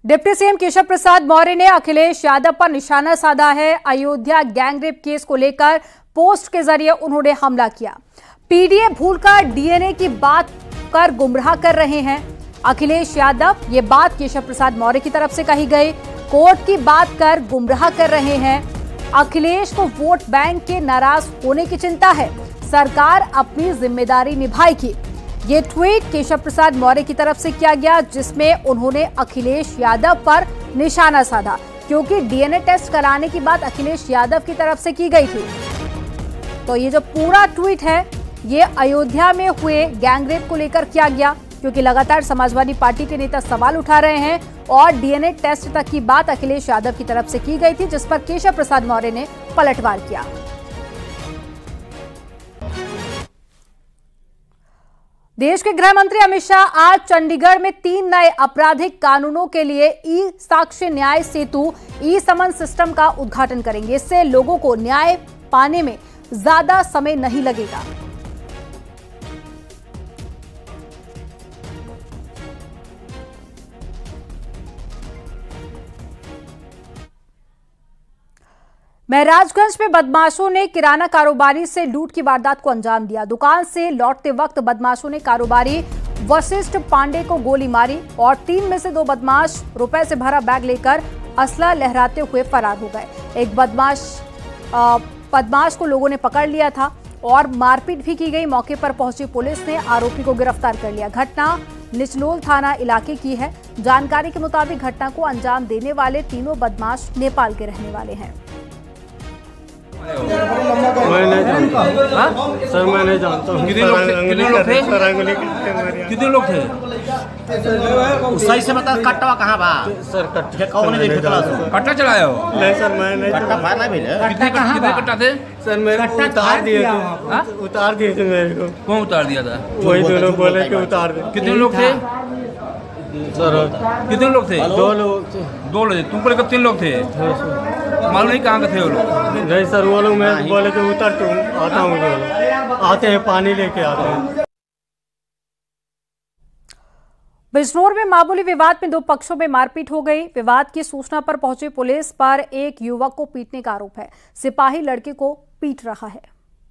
Deputy CM Keshav Prasad Maurya ने अखिलेश यादव पर निशाना साधा है। अयोध्या गैंगरेप केस को लेकर पोस्ट के जरिए उन्होंने हमला किया। पीडीए भूलकर डीएनए की बात कर गुमराह कर रहे हैं अखिलेश यादव। ये बात केशव प्रसाद मौर्य की तरफ से कही गई। कोर्ट की बात कर गुमराह कर रहे हैं। अखिलेश को वोट बैंक के नाराज होने की चिंता है। सरकार अपनी जिम्मेदारी निभाएगी। ये ट्वीट केशव प्रसाद मौर्य की तरफ से किया गया, जिसमें उन्होंने अखिलेश यादव पर निशाना साधा, क्योंकि डीएनए टेस्ट कराने की बात अखिलेश यादव की तरफ से की गई थी। तो ये जो पूरा ट्वीट है ये अयोध्या में हुए गैंगरेप को लेकर किया गया, क्योंकि लगातार समाजवादी पार्टी के नेता सवाल उठा रहे हैं और डीएनए टेस्ट तक की बात अखिलेश यादव की तरफ से की गई थी, जिस पर केशव प्रसाद मौर्य ने पलटवार किया। देश के गृह मंत्री अमित शाह आज चंडीगढ़ में 3 नए आपराधिक कानूनों के लिए ई साक्ष्य न्याय सेतु ई समन सिस्टम का उद्घाटन करेंगे। इससे लोगों को न्याय पाने में ज्यादा समय नहीं लगेगा। महराजगंज में बदमाशों ने किराना कारोबारी से लूट की वारदात को अंजाम दिया। दुकान से लौटते वक्त बदमाशों ने कारोबारी वशिष्ठ पांडे को गोली मारी और 3 में से 2 बदमाश रुपए से भरा बैग लेकर असला लहराते हुए फरार हो गए। एक बदमाश को लोगों ने पकड़ लिया था और मारपीट भी की गई। मौके पर पहुंची पुलिस ने आरोपी को गिरफ्तार कर लिया। घटना निचलोल थाना इलाके की है। जानकारी के मुताबिक घटना को अंजाम देने वाले तीनों बदमाश नेपाल के रहने वाले हैं। मैं नहीं जानता सर, मैं नहीं जानता हूँ। कितने लोग थे? कितने लोग थे? सही से बता, कट्टा कहाँ बा सर? कट्टा चलाया हो? नहीं सर, मैं नहीं। कट्टा फाना भी है। कितने कट्टा थे? सर मेरे को उतार दिए थे। उतार दिए थे मेरे को। कौन उतार दिया था? वही दोनों बोले कि उतार दे। कितने लोग थे सर? कितने लोग थे? 2 लोग थे। 2 लोग? तुम बोले 3 लोग थे? मालूम नहीं कहाँ के थे वो लोग? नहीं सर, वो लोग मैं बोले कि उतर तुम आता हूँ। आते हैं पानी लेके आते हैं। बिजनौर में मामूली विवाद में 2 पक्षों में मारपीट हो गई। विवाद की सूचना पर पहुंची पुलिस पर एक युवक को पीटने का आरोप है। सिपाही लड़के को पीट रहा है।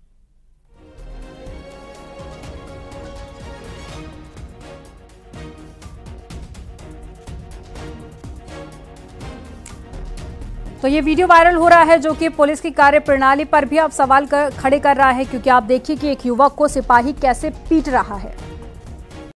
तो ये वीडियो वायरल हो रहा है, जो कि पुलिस की कार्यप्रणाली पर भी अब सवाल खड़े कर रहा है, क्योंकि आप देखिए कि एक युवक को सिपाही कैसे पीट रहा है।